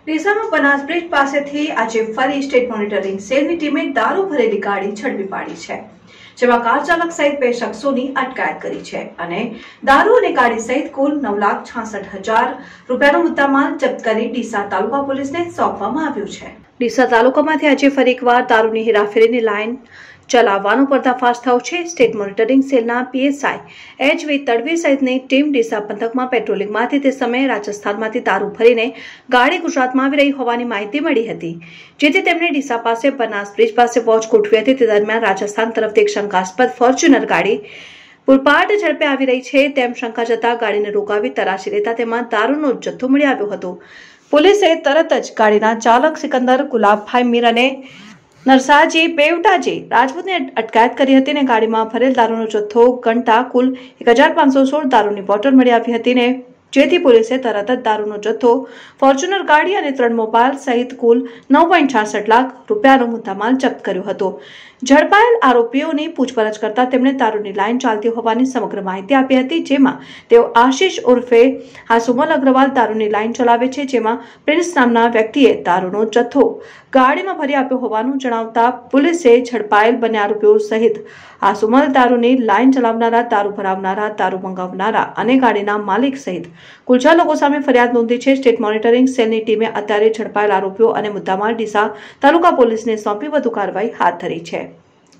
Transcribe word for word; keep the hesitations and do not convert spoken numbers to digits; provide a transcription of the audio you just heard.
ડીસામાં Banas bridge પાસેથી આજે ફરી સ્ટેટ મોનિટરિંગ સેલની ટીમે દારૂ ભરેલી ગાડી ઝડપી પાડી છે, જેમાં કાર ચાલક સહિત બે શખ્સોની અટકાયત કરી છે અને દારૂ અને ગાડી સહિત કુલ નવ લાખ છાસઠ હજાર રૂપિયાનો મુદ્દામાલ જપ્ત કરી ડીસા તાલુકા પોલીસને સોંપવામાં આવ્યું છે। ડીસા તાલુકામાંથી આજે ફરી એકવાર દારૂની હેરાફેરીની લાઇન ચલાવવાનો પર્દાફાશ થયો છે। સ્ટેટ મોનિટરિંગ સેલના પીએસઆઈ એચ વી તડવી સહિતની ટીમ ડીસા પંથકમાં પેટ્રોલિંગમાંથી તે સમયે રાજસ્થાનમાંથી દારૂ ભરીને ગાડી ગુજરાતમાં આવી રહી હોવાની માહિતી મળી હતી, જેથી તેમણે ડીસા પાસે બનાસ બ્રિજ પાસે વોચ ગોઠવી હતી। તે દરમિયાન રાજસ્થાન તરફથી એક શંકાસ્પદ ફોર્ચ્યુનર ગાડી પૂરપાટ ઝડપે આવી રહી છે તેમ શંકા જતા ગાડીને રોકાવી તરાશી લેતા તેમાં દારૂનો જથ્થો મળી આવ્યો હતો। પોલીસે તરત જ ગાડીના ચાલક સિકંદર ગુલાબભાઈ મીર અને નરસાજી બેવટાજી રાજપૂતની અટકાયત કરી હતી ને ગાડીમાં ભરેલ દારૂનો જથ્થો ગણતા કુલ એક હજાર પાંચસો સોળ દારૂની બોટલ મળી આવી હતી ને જેથી પોલીસે તરત જ દારૂનો જથ્થો, ફોર્ચ્યુનર ગાડી અને ત્રણ મોબાઈલ સહિત કુલ નવ પોઈન્ટ છાસઠ લાખ રૂપિયાનો મુદ્દામાલ જપ્ત કર્યો હતો। ઝડપાયેલ આરોપીઓની પૂછપરછ કરતા તેમણે દારૂની લાઇન ચાલતી હોવાની સમગ્ર માહિતી આપી હતી, જેમાં તેઓ આશીષ ઉર્ફે હાસુમલ અગ્રવાલ દારૂની લાઇન ચલાવે છે, જેમાં પ્રિન્સ નામના વ્યક્તિએ દારૂનો જથ્થો ગાડીમાં ભરી આપ્યો હોવાનું જણાવતા પોલીસે ઝડપાયેલ બંને આરોપીઓ સહિત હાસુમલ દારૂની લાઇન ચલાવનારા, દારૂ ભરાવનારા, દારૂ મંગાવનારા અને ગાડીના માલિક સહિત કુલ છ લોકો સામે ફરિયાદ નોંધી છે। સ્ટેટ મોનિટરિંગ સેલની ટીમે અત્યારે ઝડપાયેલ આરોપીઓ અને મુદ્દામાલ ડીસા તાલુકા પોલીસને સોંપી વધુ કાર્યવાહી હાથ ધરી છે।